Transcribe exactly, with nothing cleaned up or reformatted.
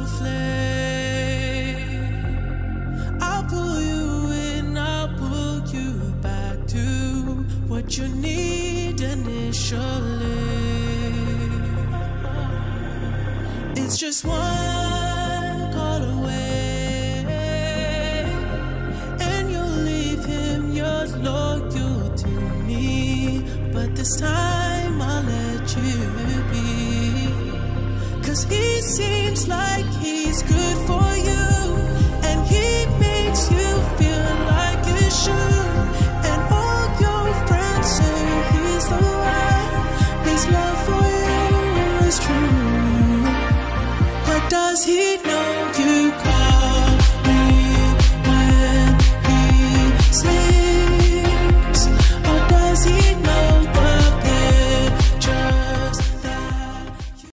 flame. I'll pull you in, I'll pull you back to what you need initially. It's just one call away, and you'll leave him, you're loyal to me. But this time I'll let you be, 'cause he seems like he's good for you, and he makes you feel like you should.